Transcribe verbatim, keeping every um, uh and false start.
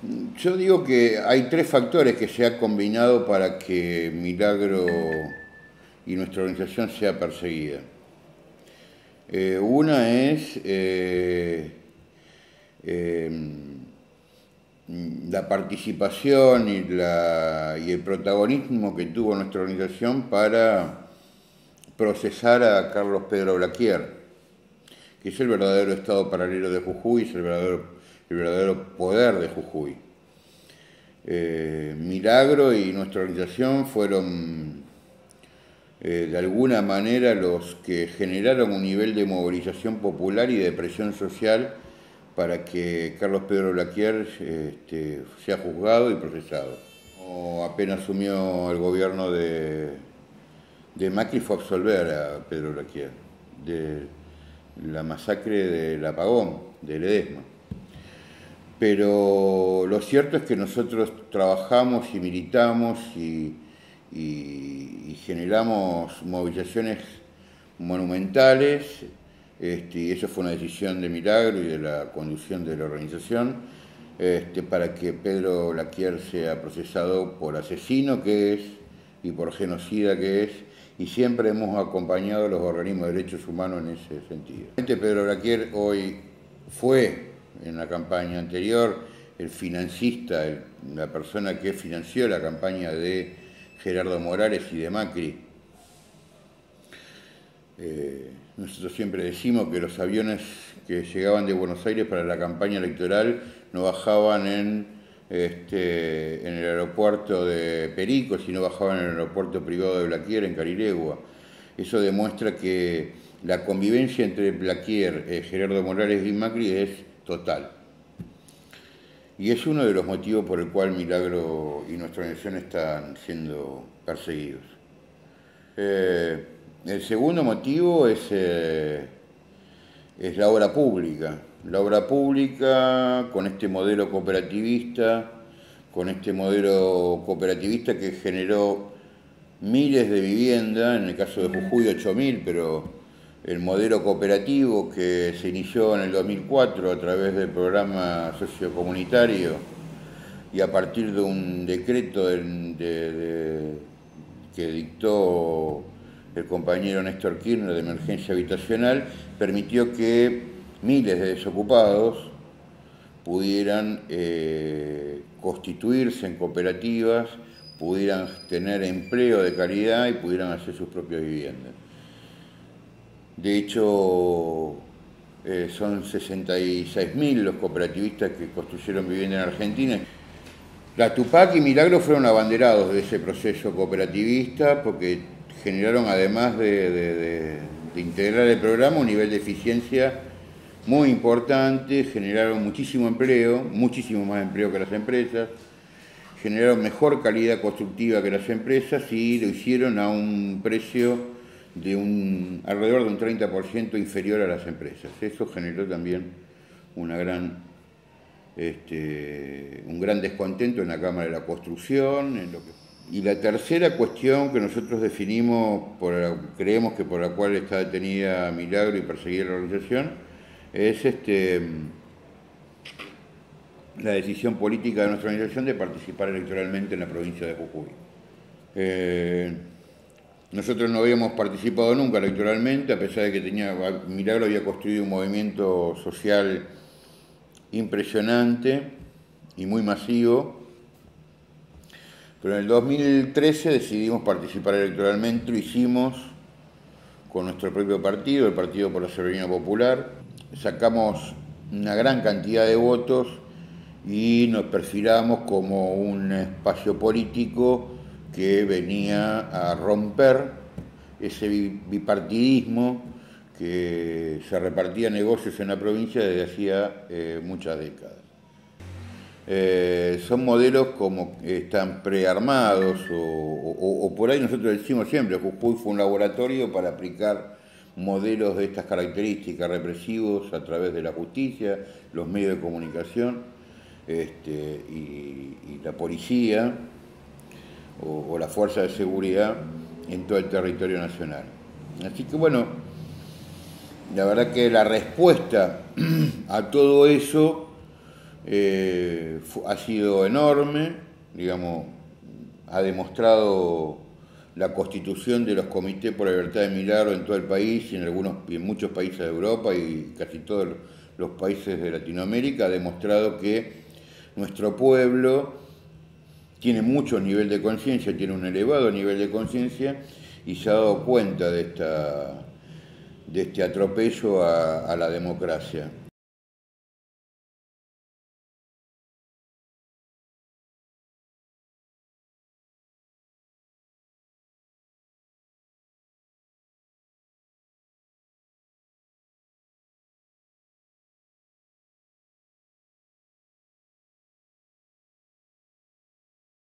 Yo digo que hay tres factores que se han combinado para que Milagro y nuestra organización sea perseguida. Eh, una es eh, eh, la participación y, la, y el protagonismo que tuvo nuestra organización para procesar a Carlos Pedro Blaquier, que es el verdadero Estado paralelo de Jujuy, es el verdadero, el verdadero poder de Jujuy. Eh, Milagro y nuestra organización fueron eh, de alguna manera los que generaron un nivel de movilización popular y de presión social para que Carlos Pedro Blaquier este, sea juzgado y procesado. O apenas asumió el gobierno de, de Macri fue a absolver a Pedro Blaquier de la masacre del Apagón, de Ledesma. Pero lo cierto es que nosotros trabajamos y militamos y, y, y generamos movilizaciones monumentales, este, y eso fue una decisión de Milagro y de la conducción de la organización, este, para que Pedro Blaquier sea procesado por asesino que es y por genocida que es, y siempre hemos acompañado a los organismos de derechos humanos en ese sentido. Pedro Blaquier hoy fue, en la campaña anterior, el financista, el, la persona que financió la campaña de Gerardo Morales y de Macri. Eh, nosotros siempre decimos que los aviones que llegaban de Buenos Aires para la campaña electoral no bajaban en, este, en el aeropuerto de Perico, sino bajaban en el aeropuerto privado de Blaquier, en Carilegua. Eso demuestra que la convivencia entre Blaquier, eh, Gerardo Morales y Macri es total. Y es uno de los motivos por el cual Milagro y nuestra organización están siendo perseguidos. Eh, el segundo motivo es, eh, es la obra pública. La obra pública con este modelo cooperativista, con este modelo cooperativista que generó miles de viviendas, en el caso de Jujuy ocho mil, pero el modelo cooperativo que se inició en el dos mil cuatro a través del programa sociocomunitario y a partir de un decreto de, de, de, que dictó el compañero Néstor Kirchner de emergencia habitacional, permitió que miles de desocupados pudieran eh, constituirse en cooperativas, pudieran tener empleo de calidad y pudieran hacer sus propias viviendas. De hecho, eh, son sesenta y seis mil los cooperativistas que construyeron vivienda en Argentina. La Tupac y Milagro fueron abanderados de ese proceso cooperativista porque generaron, además de, de, de, de integrar el programa, un nivel de eficiencia muy importante, generaron muchísimo empleo, muchísimo más empleo que las empresas, generaron mejor calidad constructiva que las empresas y lo hicieron a un precio de un, alrededor de un treinta por ciento inferior a las empresas. Eso generó también una gran, este, un gran descontento en la Cámara de la Construcción. En lo que... Y la tercera cuestión que nosotros definimos, por la, creemos que por la cual está detenida Milagro y perseguida la organización, es este, la decisión política de nuestra organización de participar electoralmente en la provincia de Jujuy. Eh, Nosotros no habíamos participado nunca electoralmente, a pesar de que tenía, Milagro había construido un movimiento social impresionante y muy masivo, pero en el dos mil trece decidimos participar electoralmente, lo hicimos con nuestro propio partido, el Partido por la Soberanía Popular, sacamos una gran cantidad de votos y nos perfilamos como un espacio político que venía a romper ese bipartidismo que se repartía negocios en la provincia desde hacía eh, muchas décadas. Eh, son modelos como están prearmados o, o, o por ahí nosotros decimos siempre, Jujuy fue un laboratorio para aplicar modelos de estas características represivos a través de la justicia, los medios de comunicación este, y, y la policía o, o la fuerza de seguridad en todo el territorio nacional. Así que bueno, la verdad que la respuesta a todo eso eh, ha sido enorme, digamos, ha demostrado la constitución de los comités por la libertad de Milagro en todo el país y en, algunos, y en muchos países de Europa y casi todos los países de Latinoamérica, ha demostrado que nuestro pueblo tiene mucho nivel de conciencia, tiene un elevado nivel de conciencia y se ha dado cuenta de, esta, de este atropello a, a la democracia.